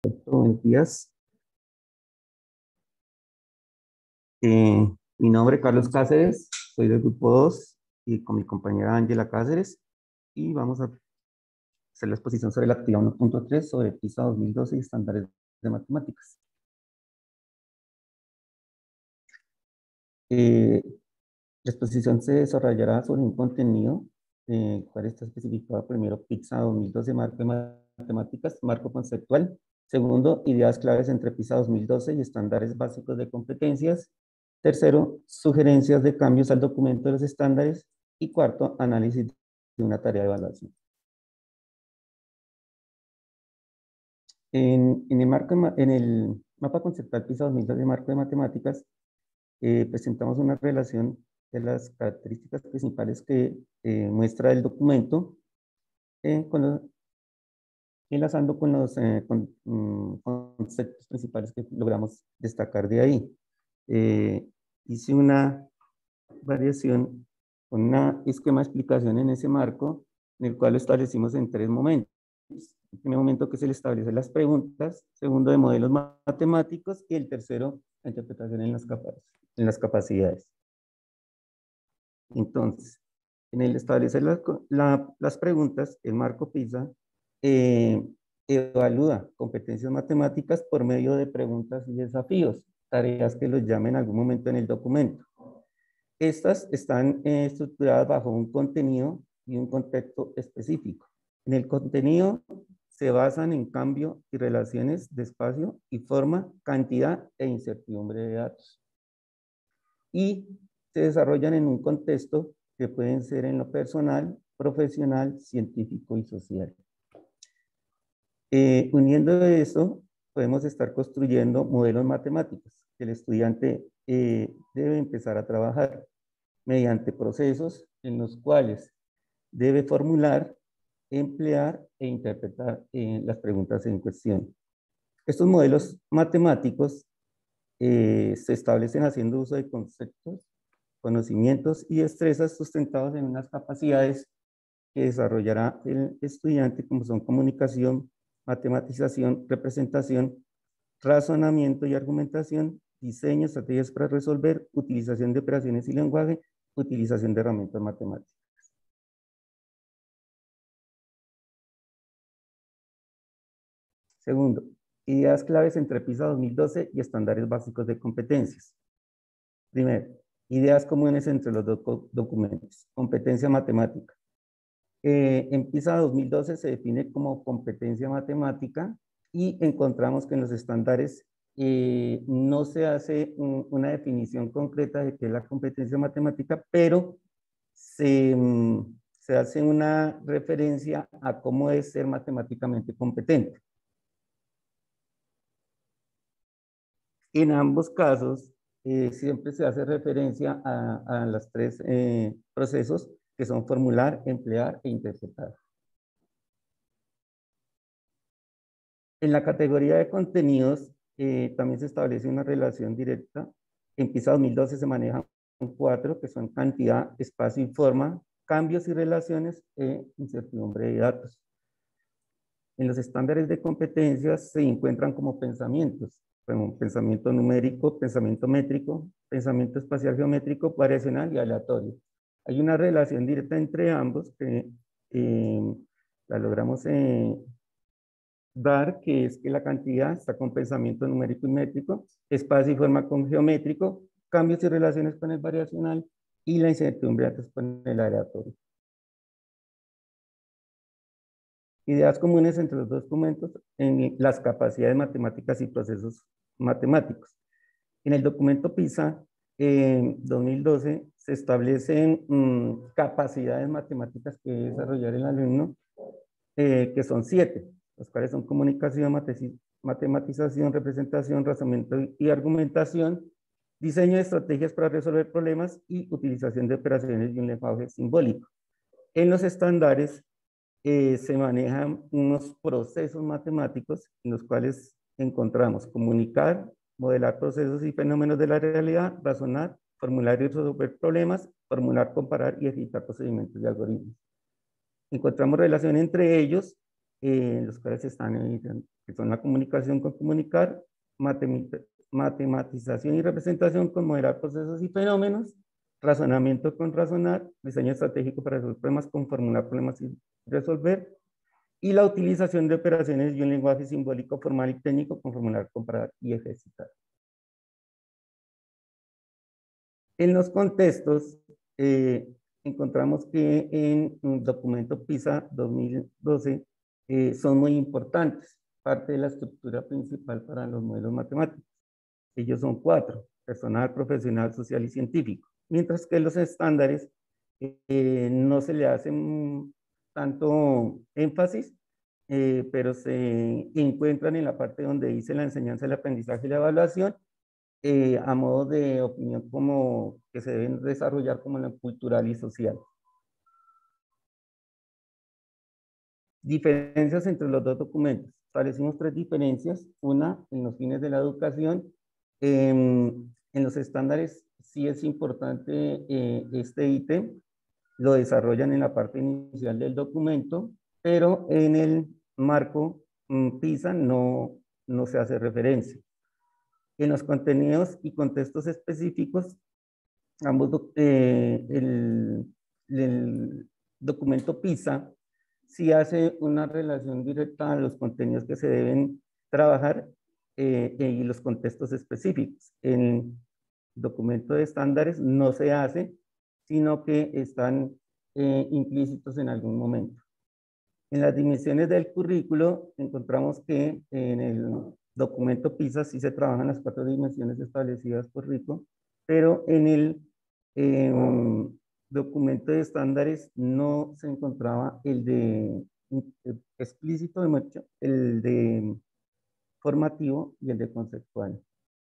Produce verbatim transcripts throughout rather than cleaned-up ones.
Buenos días. Eh, mi nombre es Carlos Cáceres, soy del grupo dos y con mi compañera Ángela Cáceres y vamos a hacer la exposición sobre la actividad uno punto tres sobre PISA dos mil doce y estándares de matemáticas. Eh, la exposición se desarrollará sobre un contenido, eh, cual está especificado primero PISA dos mil doce, marco de matemáticas, marco conceptual. Segundo, ideas claves entre PISA dos mil doce y estándares básicos de competencias. Tercero, sugerencias de cambios al documento de los estándares. Y cuarto, análisis de una tarea de evaluación. En, en, el, marco, en el mapa conceptual PISA dos mil doce de marco de matemáticas, eh, presentamos una relación de las características principales que eh, muestra el documento, eh, con los, enlazando con los eh, con, um, conceptos principales que logramos destacar de ahí. Eh, hice una variación con un esquema de explicación en ese marco, en el cual lo establecimos en tres momentos. El primer momento, que se le establece las preguntas, segundo, de modelos matemáticos, y el tercero, la interpretación en las, capac en las capacidades. Entonces, en el establecer la, la, las preguntas, el marco PISA eh, evalúa competencias matemáticas por medio de preguntas y desafíos, tareas que los llame en algún momento en el documento. Estas están eh, estructuradas bajo un contenido y un contexto específico. En el contenido se basan en cambio y relaciones de espacio y forma, cantidad e incertidumbre de datos. Y se desarrollan en un contexto que pueden ser en lo personal, profesional, científico y social. Eh, uniendo eso, podemos estar construyendo modelos matemáticos que el estudiante eh, debe empezar a trabajar mediante procesos en los cuales debe formular, emplear e interpretar eh, las preguntas en cuestión. Estos modelos matemáticos eh, se establecen haciendo uso de conceptos, conocimientos y destrezas sustentados en unas capacidades que desarrollará el estudiante, como son comunicación, matematización, representación, razonamiento y argumentación, diseño, estrategias para resolver, utilización de operaciones y lenguaje, utilización de herramientas matemáticas. Segundo, ideas claves entre PISA dos mil doce y estándares básicos de competencias. Primero, ideas comunes entre los doc documentos. Competencia matemática. Eh, en PISA dos mil doce se define como competencia matemática y encontramos que en los estándares eh, no se hace un, una definición concreta de qué es la competencia matemática, pero se, se hace una referencia a cómo es ser matemáticamente competente. En ambos casos, eh, siempre se hace referencia a, a los tres eh, procesos que son formular, emplear e interpretar. En la categoría de contenidos, eh, también se establece una relación directa. En PISA dos mil doce se manejan cuatro, que son cantidad, espacio y forma, cambios y relaciones e incertidumbre de datos. En los estándares de competencias se encuentran como pensamientos, como pensamiento numérico, pensamiento métrico, pensamiento espacial geométrico, variacional y aleatorio. Hay una relación directa entre ambos que eh, la logramos eh, dar, que es que la cantidad está con pensamiento numérico y métrico, espacio y forma con geométrico, cambios y relaciones con el variacional y la incertidumbre con el aleatorio. Ideas comunes entre los dos documentos en las capacidades matemáticas y procesos matemáticos. En el documento PISA eh, dos mil doce se establecen mmm, capacidades matemáticas que debe desarrollar el alumno, eh, que son siete, las cuales son comunicación, matematización, representación, razonamiento y argumentación, diseño de estrategias para resolver problemas y utilización de operaciones y un lenguaje simbólico. En los estándares eh, se manejan unos procesos matemáticos en los cuales encontramos comunicar, modelar procesos y fenómenos de la realidad, razonar, formular y resolver problemas, formular, comparar y ejecutar procedimientos de algoritmos. Encontramos relación entre ellos eh, los cuales están, eh, que son la comunicación con comunicar, matematización y representación con modelar procesos y fenómenos, razonamiento con razonar, diseño estratégico para resolver problemas con formular problemas y resolver, y la utilización de operaciones y un lenguaje simbólico, formal y técnico con formular, comparar y ejercitar. En los contextos, eh, encontramos que en un documento PISA dos mil doce eh, son muy importantes, parte de la estructura principal para los modelos matemáticos. Ellos son cuatro: personal, profesional, social y científico. Mientras que los estándares eh, no se le hacen tanto énfasis, eh, pero se encuentran en la parte donde dice la enseñanza, el aprendizaje y la evaluación, eh, a modo de opinión como que se deben desarrollar como la cultural y social. Diferencias entre los dos documentos. Establecimos tres diferencias. Una, en los fines de la educación. Eh, en los estándares sí es importante eh, este ítem. Lo desarrollan en la parte inicial del documento, pero en el marco um, PISA no, no se hace referencia. En los contenidos y contextos específicos, ambos, eh, el, el documento PISA sí hace una relación directa a los contenidos que se deben trabajar eh, y los contextos específicos. En el documento de estándares no se hace, sino que están eh, implícitos en algún momento. En las dimensiones del currículo encontramos que en el documento PISA sí se trabajan las cuatro dimensiones establecidas por RICO, pero en el eh, documento de estándares no se encontraba el de el explícito, el de formativo y el de conceptual.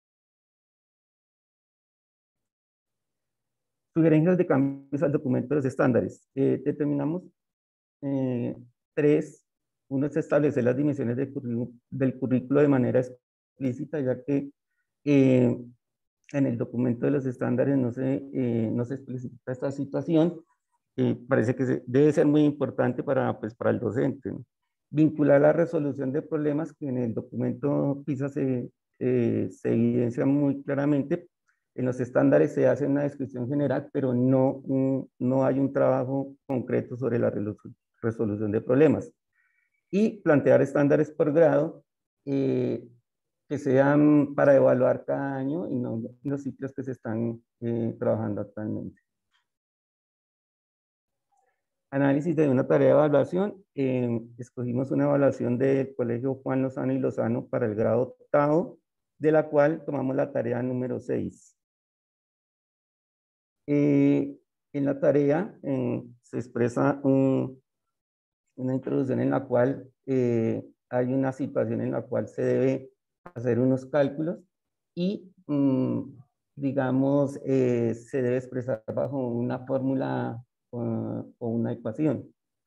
Sugerencias de cambios al documento de los estándares. Eh, determinamos eh, tres. Uno es establecer las dimensiones del currículo, del currículo de manera explícita, ya que eh, en el documento de los estándares no se, eh, no se explicita esta situación. Eh, parece que se, debe ser muy importante para, pues, para el docente, ¿no? Vincular la resolución de problemas, que en el documento PISA se, eh, se evidencia muy claramente. En los estándares se hace una descripción general, pero no, un, no hay un trabajo concreto sobre la resolución de problemas. Y plantear estándares por grado eh, que sean para evaluar cada año y no los ciclos que se están eh, trabajando actualmente. Análisis de una tarea de evaluación. Eh, escogimos una evaluación del Colegio Juan Lozano y Lozano para el grado octavo, de la cual tomamos la tarea número seis. Eh, en la tarea eh, se expresa un, una introducción en la cual eh, hay una situación en la cual se debe hacer unos cálculos y, mmm, digamos, eh, se debe expresar bajo una fórmula uh, o una ecuación.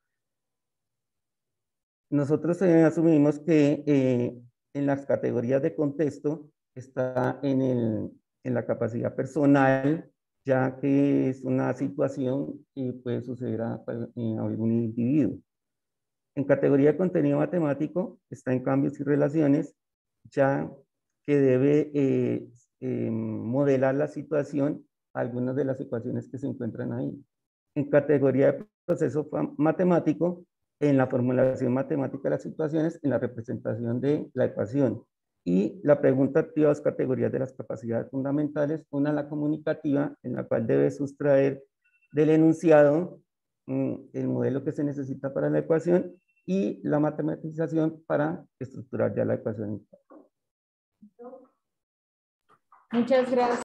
Nosotros eh, asumimos que eh, en las categorías de contexto está en, el, en la capacidad personal, ya que es una situación que puede suceder a, a algún individuo. En categoría de contenido matemático está en cambios y relaciones, ya que debe eh, eh, modelar la situación, algunas de las ecuaciones que se encuentran ahí. En categoría de proceso matemático, en la formulación matemática de las situaciones, en la representación de la ecuación. Y la pregunta activa, dos categorías de las capacidades fundamentales, una la comunicativa, en la cual debe sustraer del enunciado mm, el modelo que se necesita para la ecuación, y la matematización para estructurar ya la ecuación. Muchas gracias.